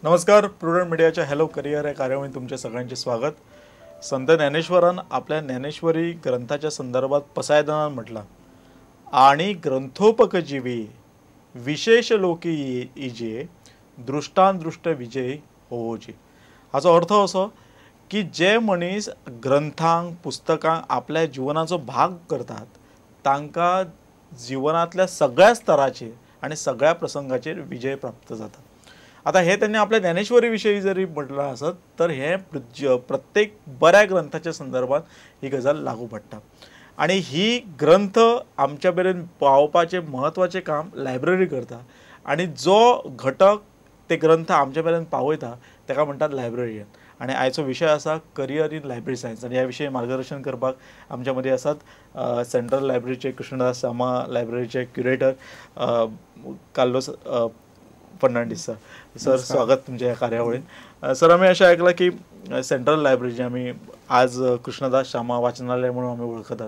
नमस्कार. प्रुडंट मीडियाच्या hello career या कार्यावळीत तुमच्या सगळ्यांचे स्वागत. संत ज्ञानेश्वरान आपल्या ज्ञानेश्वरी ग्रंथाच्या संदर्भात पसायदानात म्हटला, आणि ग्रंथोपकजीवी विशेष लोकी इजे दृष्टांदृष्ट विजय होवोची. हाचो अर्थ असो की जे मनीस ग्रंथांक पुस्तकांक आपल्या जीवनाचो भाग करतात तांकां जीवनातल्या सगळ्या स्तराचेर आणि सगळ्या प्रसंगाचेर विजय प्राप्त जाता. आता हे त्यांनी आपल्या ज्ञानेश्वरी विषयी जरी म्हटलं असत तर हे प्रत्येक बऱ्या ग्रंथाच्या संदर्भात ही गजाल लागू पडटा. आणि ही ग्रंथ आमच्या मेरेन पावपाचे महत्वाचे काम लायब्ररी करता, आणि जो घटक ते ग्रंथ आमच्या मेरेन पावयता ताका म्हणटात लायब्ररियन. आणि आयचो विषय आसा करियर इन लायब्ररी सायन्स. आणि ह्या विशयी मार्गदर्शन करपाक आमच्या मध्ये आसात सेंट्रल लायब्ररीचे कृष्णदास सामा, लायब्ररीचे क्युरेटर कार्लोस फर्नांडीस सर. स्वागत तुमच्या ह्या कार्यावळीत. सर, आम्ही अशें आयकलां की सेंट्रल लायब्ररी जी आमी आज कृष्णदास श्यामा वाचनालय म्हणून आमी वळखतात,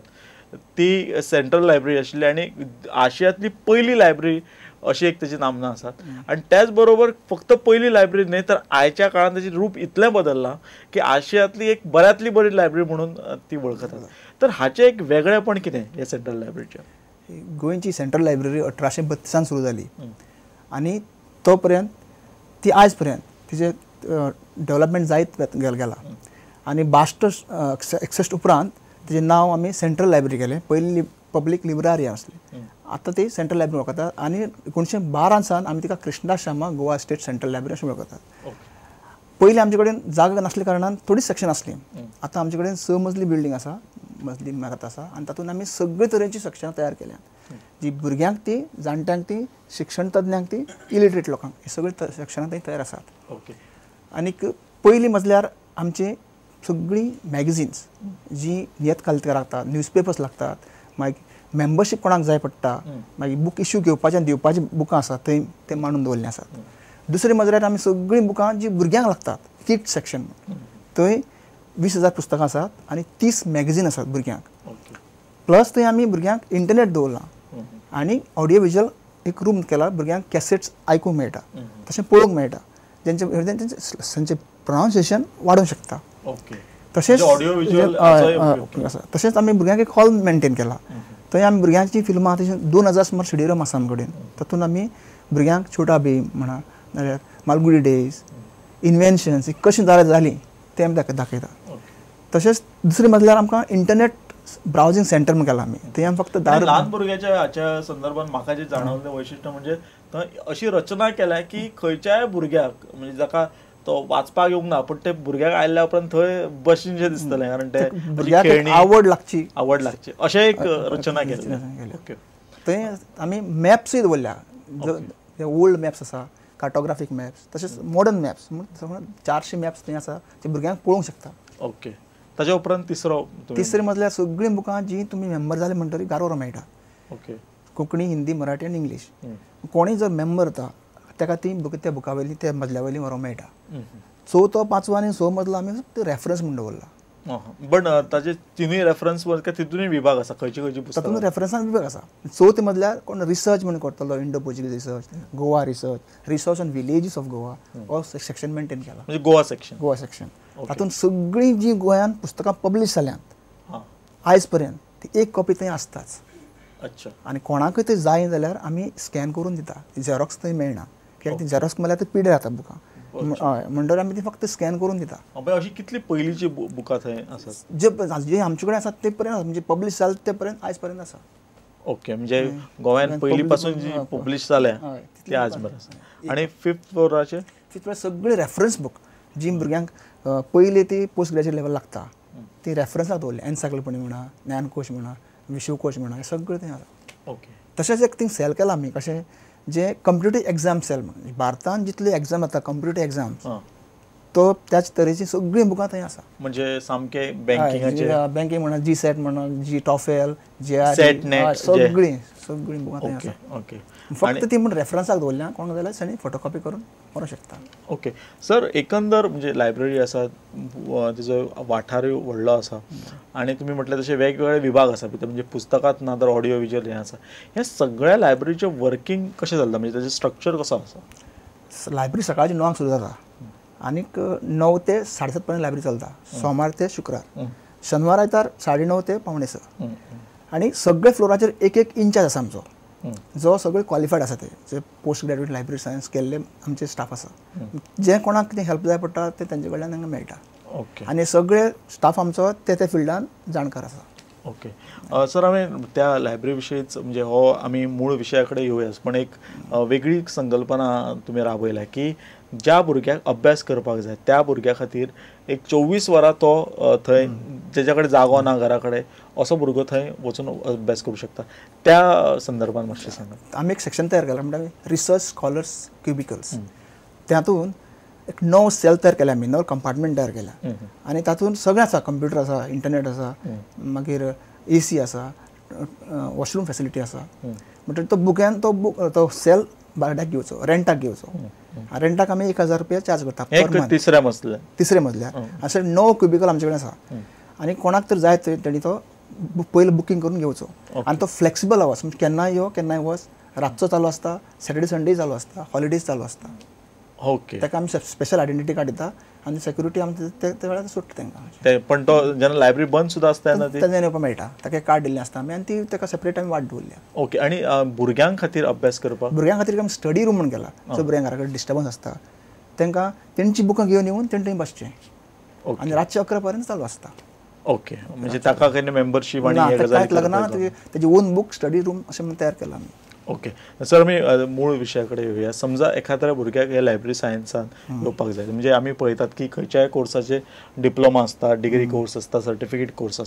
ती सेंट्रल लायब्ररी आशिल्ली आणि आशियांतली पयली लायब्ररी अशी एक तेची नामना आसात. आणि त्याच बरोबर फक्त पयली लायब्ररी न्हय तर आयच्या काळात तेचें रूप इतलें बदललां की आशियांतली एक बऱ्यांतली बरी लायब्ररी म्हणून ती वळखतात. तर हाचें एक वेगळेपण कितें ह्या सेंट्रल लायब्ररीचें? गोंयची सेंट्रल लायब्ररी 1832 सुरू जाली आणि तो पर्यंत ती आज पर्यंत तिचे डेव्हलपमेंट जायत गेला. आणि 62-61 उपरांत तिचे नाव आमी सेंट्रल लायब्ररी केलें. पयली पब्लीक लिब्ररी आसली, आतां ती सेंट्रल लायब्ररी वळखतात. आणि 1912 सावन आमी तिका Krishnadas Shama Goa state central library अशें वळखतात. पयलीं आमचे कडेन जागा नासल्या कारणान थोडी सेक्शन आसली. आतां आमचे कडेन 6 मजली बिल्डींग आसा, मजली इमारत आसा, आनी तातूंत आमी सगळे तरेची सेक्शनां तयार केल्यात. जी भुरग्यांक ती, जाणट्यांक ती, शिक्षण तज्ञांक ती, इलिटरेट लोकांक, ही सगळी सेक्शनां थंय तयार आसात. आनीक पयली मजल्यार आमची सगळी मॅगझिन्स जी नियतकालिकां लागतात, न्यूजपेपर्स लागतात, मागीर मेंबरशीप कोणाक जाय पडटा, मागीर बूक इश्यू घेवपाचे आनी दिवपाची बुकां आसात थंय ते मांडून दवरल्ले आसात. दुसरे मजल्यार आमी सगळीं बुकां जी भुरग्यांक लागतात, किड सेक्शन, थंय 20,000 पुस्तकां आसात आणि 30 मॅगझीन आसात भुरग्यांक. प्लस थंय आमी भुरग्यांक इंटरनेट दवरलां आणि ऑडियो विज्युअल एक रूम केला. भुरग्यांक कॅसेट्स आयकूंक मेळटा, तशें पळोवंक मेळटा, जेंचे प्रोनावन्सिएशन वाडोवंक शकता. तशेंच तशेंच आमी भुरग्यांक एक हॉल मेंटेन केला. थंय आमी भुरग्यांची फिल्मां 2000 सुमार सिडीरम आसा आमचे कडेन. तातूंत आमी भुरग्यांक छोटा भीम म्हणा, नाजाल्यार मालगुडी डेज, इन्वेन्शन्स कशीं जालीं तें आमी दाखयता. तशेंच दुसरे मजल्यार आमकां इंटरनेट ब्रावजिंग सेंटर म्हण केला आमी. थंय आमी फक्त ल्हान भुरग्याच्या हाच्या संदर्भात म्हाका जे जाणवलें वैशिश्ट्य म्हणजे थंय अशी रचना केल्या की खंयच्याय भुरग्याक, म्हणजे जाका तो वाचपाक येवंक ना पण ते भुरग्याक आयल्या उपरांत थंय बशीनशें दिसतलें, कारण ते भुरग्याक आवड लागची अशें एक रचना केली. थंय आमी मॅप्सूय दवरल्या, जे ओल्ड मॅप्स आसा, कार्टोग्राफीक मॅप्स, तशेंच मॉडर्न मॅप्स, 400 मॅप्स थंय आसा जे भुरग्यांक पळोवंक शकता. ओके. ताच्या उपरांत तिसरे मजल्यार सगळीं बुकां जी तुमी मेंबर जाले म्हणटरी गारोवरो मेळटा. ओके. कोंकणी, हिंदी, मराठी आनी इंग्लीश. कोणीय जर मेंबर जाता ताका ती त्या बुका वयली, त्या मजल्या वयली व्हरोंक मेळटा. 4थो, 5वो आनी 6वो मजलो आमी फक्त रेफरन्स म्हणून दवरला. बट ताचे तिनूय रेफरन्स तितूनय विभाग आसा, खंयची पुस्तकां? तातूंत रेफरन्सान विभाग आसा. 4th मजल्यार कोण रिसर्च म्हणून करतलो, Indo Portuguese research, Goa research on villages of Goa, हो सेक्शन मेंटेन केला, म्हणजे गोवा सेक्शन. तातूंत सगळीं जी गोंयांत पुस्तकां पब्लीश जाल्यांत आयज पर्यंत ती एक कॉपी थंय आसताच. अच्छा. आनी कोणाकय ते जाय जाल्यार आमी स्कॅन करून दिता. ती झेरॉक्स थंय मेळना, कित्याक ती झेरॉक्स म्हणल्यार ती पिड्यार जाता बुकां. हय, म्हणटकीर आमी ती फक्त स्कॅन करून दिता. अशी कितली पयलींची बुकां थंय आसात? जे आमचे कडेन आसात ते पर्यंत, म्हणजे पब्लीश जाले ते पर्यंत आयज पर्यंत आसा. ओके. म्हणजे गोंयांत पयलीं पासून जी पब्लीश जाल्या ती आज पर्यंत आसा. आनी 5th फ्लोराचेर सगळे रेफरन्स बूक जी भुरग्यांक पयली ती पोस्ट ग्रॅज्युएट लेवल लागता ती रेफरन्साक दवरली. एन्सायक्लोपिडिया म्हणा, ज्ञानकोश म्हणा, विश्वकोश म्हणा, हे सगळें थंय आसा. ओके. तशेंच एक थिंग सेल केला आमी, कशें जे कंप्युटर एग्जाम सेल, भारतांत जितले एग्जाम जाता कंप्युटर एग्जाम्स, तो त्याच तरेची सगळीं बुकां थंय आसा. म्हणजे सामके बँकिंग म्हणा, जी सेट म्हणा, जी टॉफेल, जे सगळीं बुकां थंय आसा. ओके. फक्त ती म्हणून रेफरन्साक दवरल्या, कोण जाल्यार ताणी फोटोकॉपी करून व्हरोंक शकता. ओके. सर, एकंदर म्हणजे लायब्ररी आसा, तिजो वाठारूय व्हडलो आसा, आणि तुमी म्हटलें तशें वेगवेगळे विभाग आसा भितर, म्हणजे पुस्तकांत ना तर ऑडिओ विज्युअल हें आसा. ह्या सगळ्या लायब्ररीचें वर्किंग कशें चलता, म्हणजे ताचें स्ट्रक्चर कसो आसा? लायब्ररी सकाळची 9 सुरू जाता आणि 9 ते 7:30 पर्यंत लायब्ररी चलता. सोमार ते शुक्रार. शनिवार आयतार 9:30 ते 9:45. आणि सगळे फ्लोराचेर एक इंचार्ज आसा आमचो, जो सगळे क्वॉलिफायड आसा ते, जे पोस्ट ग्रॅज्युएट लायब्ररी सायन्स केल्ले आमचे स्टाफ आसा. जे कोणाक कितें हेल्प जाय पडटा ते तेंचे कडल्यान तांकां मेळटा. आनी सगळे स्टाफ आमचो ते फिल्डान जाणकार आसा. ओके सर, आम्ही त्या लायब्ररी विशयीच म्हणजे हो आम्ही मूळ विशयाकडे येवयाच, पण एक वेगळी संकल्पना तुम्ही राबयल्या की ज्या भुरग्याक अभ्यास करपाक जाय त्या भुरग्या खातीर एक 24 वरां तो थंय जेच्या कडेन जागो ना घरा कडेन असो भुरगो थंय वचून अभ्यास करू शकता. त्या संदर्भात मातशें सांगात. आमी एक सेक्शन तयार केला म्हणजे रिसर्च स्कॉलर्स क्युबिकल्स. तातूंत एक 9 सेल तयार केला, आमी 9 कंपार्टमेंट तयार केला. आनी तातूंत सगळें आसा, कंप्युटर आसा, इंटरनेट आसा, मागीर AC आसा, वॉशरूम फॅसिलिटी आसा. म्हणटकीर तो बुक्यान तो सेल भाड्याक घेवचो, रेंटाक घेवचो. रेंटाक आमी 1000 रुपया चार्ज करता पर मंथ. तिसऱ्या मजल्यार अशें 9 क्युबिकल आमचे कडेन आसा. आनी कोणाक तर जाय तेणी तो पयलीं बुकींग करून घेवचो. आनी तो फ्लेक्सिबल आवर्स, म्हणजे केन्नाय यो केन्नाय वच, रातचो चालू आसता, सॅटर्डे संडे चालू आसता, हॉलिडेज चालू आसता. ओके. ताका आमी स्पेशल आयडेंटिटी कार्ड दिता आनी सेक्युरिटी आमी ते वेळार सुट्टा तांकां. पण तो जेन्ना लायब्ररी बंद सुद्दां आसता तेन्ना येवपाक मेळटा. ताका कार्ड दिल्लें आसता आमी आनी ती ताका सेपरेट आमी वाट दवरल्या. ओके. आनी भुरग्यां खातीर अभ्यास करपाक? भुरग्यां खातीर आमी स्टडी रूम म्हण केला. सो भुरग्यां घरा कडेन डिस्टर्बन्स आसता तांकां तेंची बुकां घेवन येवन तेंणी बसचें. आनी रातचे 11 पर्यंत चालू आसता. ओके. म्हणजे ताका केन्ना मेंबरशीप आनी हे गजाली लागना, तेजी ओन बुक स्टडी रूम अशें म्हणून तयार केला आमी. ओके सर, आमी मूळ विशयाकडे येवया. समजा एखाद्या भुरग्याक हे लायब्ररी सायन्सान येवपाक जाय, म्हणजे आमी पळयतात की खंयच्याय कोर्साचे डिप्लोमा आसता, डिग्री कोर्स आसता, सर्टिफिकेट कोर्स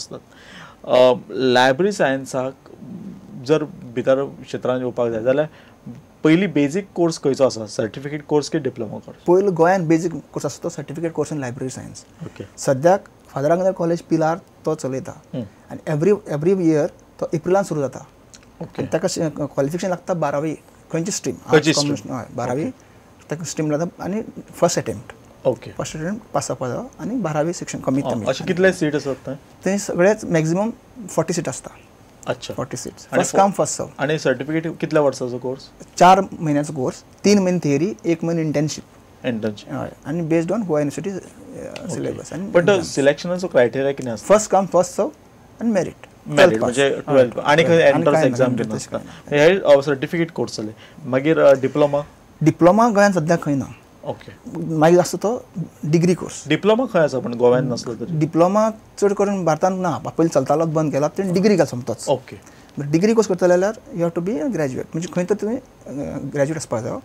आसतात. लायब्ररी सायन्साक जर भितर क्षेत्रांत येवपाक जाय जाल्यार पयली बेजीक कोर्स खंयचो आसा, सर्टिफिकेट कोर्स की डिप्लोमा कोर्स? पयलो गोंयान बेजीक कोर्स आसा तो certificate course in library science. Okay. सद्याक फादर आंगणेकर कॉलेज पिलार तो चलयता आनी एवरी इयर तो एप्रिलान सुरू जाता. ओके. ताका क्वॉलिफिकेशन लागता 12वी खंयची स्ट्रीम, हय 12वी ताका स्ट्रीम लागता आनी first attempt. Okay. First attempt pass जावपा जाय आनी 12वी शिक्षण कमीत कमी. अशे कितले सीट आसतात थंय? थंय सगळेच मॅक्झिमम 40 सीट आसता. अच्छा. 40 seats. First come first serve. आनी सर्टिफिकेट कितल्या वर्साचो कोर्स? 4 महिन्याचो कोर्स, 3 महिने थियरी, 1 महिने इंटर्नशीप. हय. आनी based on Goa university syllabus. But सिलेक्शनाचो क्रायटेरिया कितें आसता? फर्स्ट कम फर्स्ट सर्व आनी मेरिट. म्हणजे 12 आनी खंय एंट्रन्स एग्जाम बीन आसता. हे सर्टिफिकेट कोर्स जाले. मागीर डिप्लोमा गोंयान सद्याक खंय ना. ओके. मागीर आसता तो डिग्री कोर्स. डिप्लोमा खंय आसा पण गोव्यान नसलो तरी? डिप्लोमा चड करून भारतांत ना, पयलीं चलतालो बंद केला, तेणी डिग्री घाल सोमतोच. ओके. डिग्री कोर्स करतले जाल्यार you have to be graduate, म्हणजे खंय तर तुवें ग्रॅज्युएट आसपाक जाय.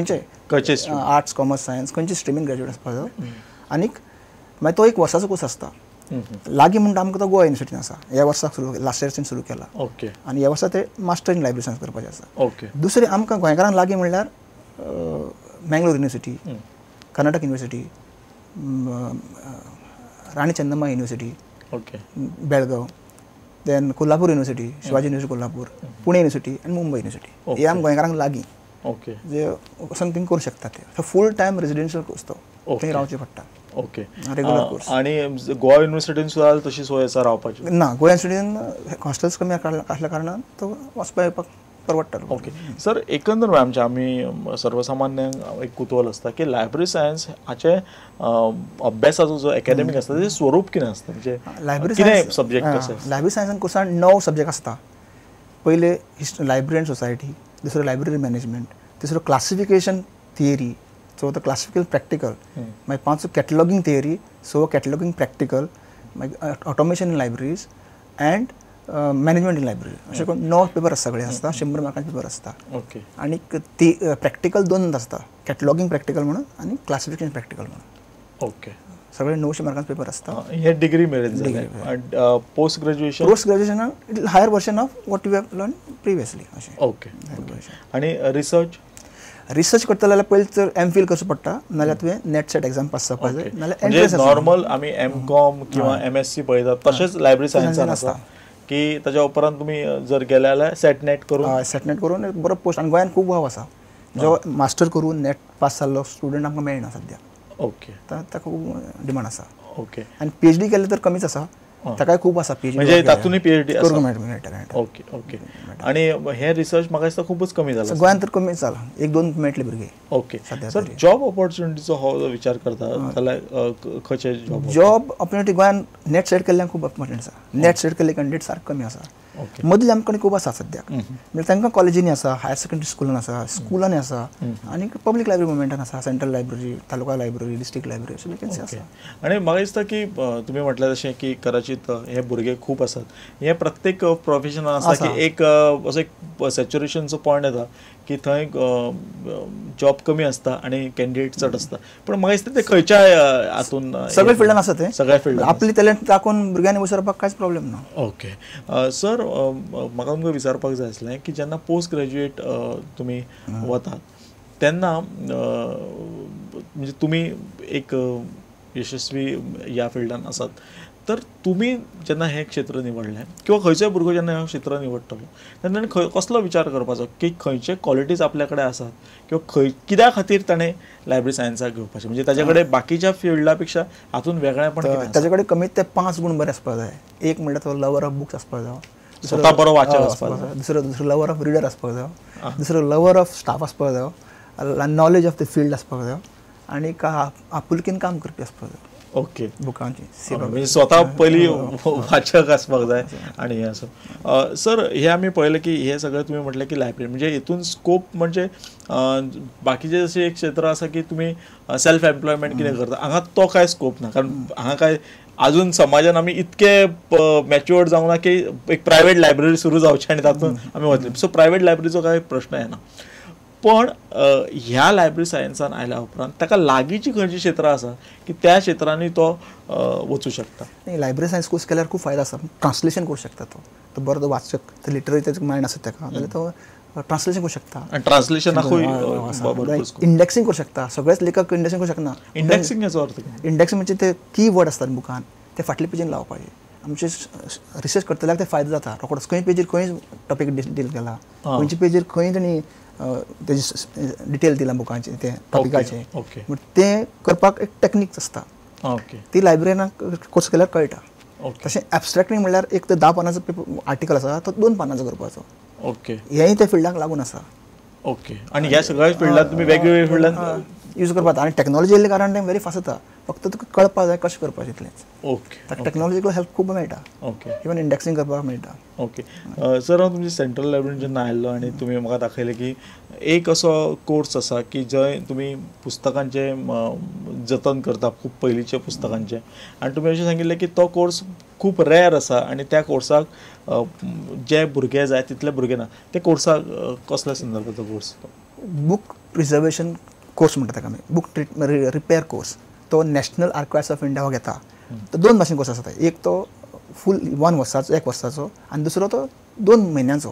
खंयचे आर्ट्स कॉमर्स सायन्स खंयचे स्ट्रिमीन ग्रॅज्युएट आसपाक जाय. आनीक मागीर तो 1 वर्साचो कोर्स आसता. लागीं म्हणटा आमकां तो गोवा युनिवर्सिटीन आसा. ह्या वर्साक लास्ट इयरच्यान सुरू केला. ओके. आनी ह्या वर्सा ते मास्टर इन लायब्ररी सायन्स करपाचें आसा. ओके. दुसरें आमकां गोंयकारांक लागीं म्हणल्यार Mangalore university, Karnataka university, Rani Chennamma university, okay, Belgaum, then Kolhapur university, Shivaji university Kolhapur, Pune university आनी मुंबय युनिवर्सिटी. हे आमकां गोंयकारांक लागीं. ओके. जे वचून थिंग करूं शकता ते फूल टायम रेजिडेन्शियल कोर्स तो थंय रावचें पडटा. ओके. Regular course. आनी गोवा युनिवर्सिटीन सुद्दां तशी सोय आसा रावपाची? ना, गोवा युनिवर्सिटीन हॉस्टेल्स कमी आसल्या कारणान तो वचपाक येवपाक परवडटा. ओके सर, एकंदर आमचे आमी सर्वसामान्यांक एक कुतूहल आसता की लायब्ररी सायन्स हाचे अभ्यासाचो जो एकाडेमीक आसता तेजें स्वरूप कितें आसता, म्हणजे कितें सब्जेक्ट कशें? लायब्ररी सायन्सान कोर्सान 9 सब्जेक्ट आसता. पयले लायब्ररी एंड सोसायटी, दुसरो लायब्ररी मॅनेजमेंट, तिसरो क्लासिफिकेशन थियरी, चवथो क्लासिफिकल प्रॅक्टिकल, मागीर 5 कॅटलॉगींग थियरी, 6 कॅटलॉगींग प्रॅक्टिकल, मागीर automation in libraries and management in library. अशें करून 9 पेपर आसता, सगळे आसता, 100 मार्कांचे पेपर आसता. ओके. आनी ती प्रॅक्टिकल 2 आसता, कॅटलॉगींग प्रॅक्टिकल म्हणून आनी क्लासिफिकेशन प्रॅक्टिकल म्हणून. ओके. सगळे 900 मार्कांचे पेपर आसता. हे डिग्री मेरेन post graduation? Post graduation higher version of what you have learn previously अशें. ओके. आनी रिसर्च करता जाल्यार पयलीं तर एम.फिल करचो पडटा, नाजाल्यार तुवें नेट सेट एग्जाम पास जावपाक जाय, नाजाल्यार एंट्रन्स. नॉर्मल आमी एम.कॉम किंवा एम.एस.सी पळयतात तशेंच लायब्ररी सायन्सान आसता की ताच्या उपरांत तुमी जर गेले जाल्यार सेट नेट करून बरो पोस्ट. आनी गोंयान खूब वाव आसा, जो मास्टर करून नेट पास जाल्लो स्टुडंट आमकां मेळना सद्या. ओके. ताका खूब डिमांड आसा. ओके. आनी PhD केलें तर कमीच आसा, ताकाय खूप आसा PhD म्हणजे तातूंय PhD करूंक मेळटा. Okay okay. आणि हे रिसर्च म्हाका दिसता खूपच कमी जाला गोंयांत तर कमीच जाला, 1-2 मेळटले भुरगे. ओके. सर जॉब ऑपॉर्च्युनिटीचो हो विचार करता जाल्यार खंयचे जॉब ऑपॉर्च्युनिटी गोंयांत नेट सेट केल्ल्यान खूब इम्पॉर्टंट आसा. नेट सेट केल्ले कॅन्डिडेट सारको कमी आसा. मदीं आमचे कडेन खूब आसा सद्याक. म्हणजे तांकां कॉलेजींनी आसा, हायर सेकंडरी स्कुलान आसा, स्कुलांनी आसा, आनी पब्लीक लायब्ररी मुवमेंटान आसा, central library, taluka library, district library अशे वेकन्सी आसा. आनी म्हाका दिसता की तुमी म्हटलें तशें की कदाचित हे भुरगे खूब आसात. हे प्रत्येक प्रोफेशनान आसा की एक असो एक सॅच्युरेशनचो पॉयंट येता की थंय जॉब कमी आसता आनी कॅन्डिडेट चड आसता. पण म्हाका दिसता ते खंयच्याय हातून सगळ्या फिल्डान आसा ते. सगळ्या फिल्डान आपली टॅलंट दाखोवन भुरग्यांनी विसरपाक कांयच प्रॉब्लेम ना. ओके. सर म्हाका तुमकां विचारपाक जाय आसलें की जेन्ना पोस्ट ग्रॅज्युएट तुमी वतात तेन्ना म्हणजे तुमी एक यशस्वी ह्या फिल्डान आसात, तर तुमी जेन्ना हें क्षेत्र निवडलें किंवा खंयचोय भुरगो जेन्ना हें क्षेत्र निवडटलो तेन्ना कसलो विचार करपाचो की खंयचे क्वॉलिटीज आपल्या कडेन आसात किंवा कित्या खातीर ताणें लायब्ररी सायन्साक घेवपाचें, म्हणजे ताचे कडेन बाकीच्या फिल्डा पेक्षा हातून वेगळेपण कितें? ताचे कडेन कमीत ते 5 गूण बरे आसपाक जाय. एक म्हणल्यार तो लवर ऑफ बुक्स आसपाक जाय, स्वता बरो वाचक आसपाक जाय. दुसरो लवर ऑफ रिडर आसपाक जाय, दुसरो लवर ऑफ स्टाफ आसपाक जाय, नॉलेज ऑफ द फील्ड आसपाक जाय, आनी आपुलकीन काम करपी आसपाक जाय. ओके. बुकांची म्हणजे स्वता पयली वाचक आसपाक जाय आनी हें असो. सर हे आमी पळयलें की हे सगळें तुमी म्हटलें की लायब्ररी म्हणजे हितून स्कोप म्हणजे बाकीचे जशें एक क्षेत्र आसा की तुमी सेल्फ एम्प्लॉयमेंट कितें करता, हांगा तो कांय स्कोप ना. कारण हांगा काय अजून समाजान आमी इतके मॅच्युअर्ड जावंक ना की एक प्रायवेट लायब्ररी सुरू जावची आनी तातूंत आमी वतले. सो प्रायवेट लायब्ररीचो कांय प्रश्न येना. पण ह्या लायब्ररी सायन्सान आयल्या उपरांत ताका लागींची खंयची क्षेत्रां आसा की त्या क्षेत्रांनी तो वचूं शकता? लायब्ररी सायन्स कोर्स केल्यार खूब फायदो आसा. ट्रान्सलेशन करूं शकता तो बरो तो वाचक, तो लिटरेचर मायंड आसा ताका जाल्यार तो ट्रान्सलेशन करूं शकता. आनी ट्रान्सलेशनाकूय इंडेक्सिंग करूं शकता. सगळेच लेखक इंडेक्सिंग करूं शकना. इंडेक्सिंग हेचो अर्थ? इंडेक्सिंग म्हणजे ते की वर्ड आसतात बुकान ते फाटल्या पेजीन लावपाचे. आमचे रिसर्च करतल्याक ते फायदो जाता. रोखडोच खंय पेजीर खंय टॉपीक डील केला, खंयच्या पेजीर खंय तांणी तेजे डिटेल दिला बुकांचे, ते टॉपिकाचे. ते करपाक एक टॅक्नीक आसता. ती लायब्ररीनाक कोर्स केल्यार कळटा. तशें एब्स्ट्रॅक्टिंग म्हणल्यार एक तर 10 पानांचो आर्टिकल आसा तो 2 पानांचो करपाचो. ओके. हेंय त्या फिल्डाक लागून आसा. ओके. आनी ह्या सगळ्या फिल्डांत तुमी वेगवेगळ्या फिल्डांत यूज करपाक आनी टॅक्नॉलॉजी येयल्ले कारणान तें व्हेरी फास्ट जाता. फक्त तुका कळपाक जाय कशें करपाचें इतलेंच. ओके. ताका टॅक्नॉलॉजीकल हेल्प खूब मेळटा. ओके. इवन इंडेक्सिंग करपाक मेळटा. ओके. सर हांव तुमचे सेंट्रल लायब्ररीन जेन्ना आयल्लो आनी तुमी म्हाका दाखयलें की एक असो कोर्स आसा की जंय तुमी पुस्तकांचें जतन करता, खूब पयलींच्या पुस्तकांचें, आनी तुमी अशें सांगिल्लें की तो कोर्स खूब रेअर आसा आनी त्या कोर्साक जे भुरगे जाय तितले भुरगे ना. ते कोर्साक कसल्या संदर्भाचो कोर्स? बुक प्रिजर्वेशन कोर्स म्हणटा ताका आमी. बुक रिपेअर कोर्स तो नॅशनल आर्कायव्स ऑफ इंडिया हो घेता. तो 2 भाशेन कोर्स आसा. एक तो फूल 1 वर्साचो, 1 वर्साचो, आनी दुसरो तो 2 म्हयन्यांचो.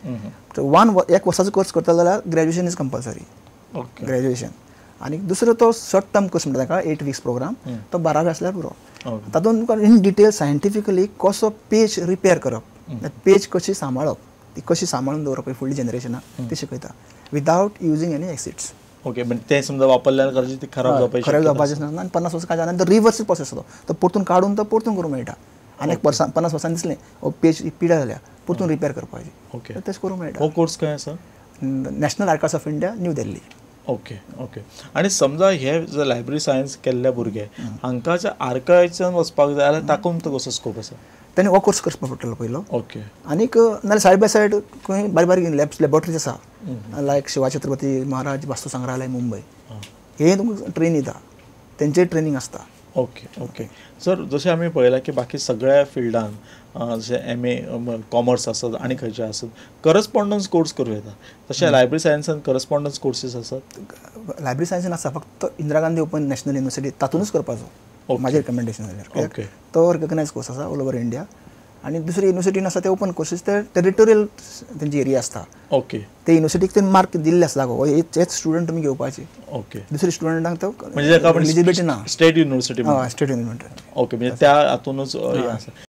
1 वर्साचो कोर्स करता जाल्यार ग्रॅज्युएशन इज कंपल्सरी. ग्रॅज्युएशन. आनी दुसरो तो शॉर्ट टर्म कोर्स म्हणटा ताका 8 वीक्स प्रोग्राम, तो 12 आसल्यार पुरो. तातूंत तुका इन डिटेल सायंटिफिकली कसो पेज रिपेअर करप, पेज कशी सांबाळप, ती कशी सांबाळून दवरप फुडल्या जनरेशनाक ती शिकयता without using any acids. Okay. म्हणजे ते समजा वापरल्यार कदाचित ती खराब जावपाचें ना. आनी 50 वर्सां काळच्या नंतर रिवर्सल प्रोसेस आसा तो परतून काडून तो परतून करूंक मेळटा. आनी 50 वर्सांनी दिसलें पेज पिड्यार जाल्या परतून रिपेअर करपाची. ओके. तेच करूंक मेळटा. हो कोर्स खंय आसा? National archives of India, new Delhi. Okay. Okay. आनी समजा हे जे लायब्ररी सायन्स केल्ले भुरगे हांकां जे आर्कायव्सान वचपाक जाय जाल्यार तातूंत कसो स्कोप आसा? ताणें हो कोर्स करपाक पडटलो पयलो. ओके. आनीक नाल्यार सायड बाय सायड खंय बारीक बारीक लॅबॉरेटरीज आसा, लायक शिवा छत्रपती महाराज वास्तू संग्रहालय मुंबय, हे तुमकां ट्रेन येता, तेंचेय ट्रेनींग आसता. ओके. ओके. सर जशें आमी पळयलां की बाकी सगळ्या फिल्डान जशें MA कॉमर्स आसत आनी खंयचे आसत करस्पॉन्डन्स कोर्स करूं येता, तशें लायब्ररी सायन्सान करस्पॉन्डन्स कोर्सीस आसात? लायब्ररी सायन्सान आसा, फक्त Indira Gandhi open national university तातूंतच करपाचो म्हाजें रिकमेंडेशन जाल्यार. ओके. तो रिकग्नायज कोर्स आसा ऑल ओवर इंडिया. आनी दुसरी युनिवर्सिटीन आसा ते ओपन कोर्सीस, ते टेरिटोरियल तेंची एरिया आसता. ओके. ते युनिवर्सिटीक ते मार्क दिल्ले आसता गो, हेच स्टुडंट तुमी घेवपाचे. ओके. दुसरे स्टुडंटांक तो म्हणजे एलिजिबिलिटी ना. State university. State university. Okay. म्हणजे त्या हातूनच आसा.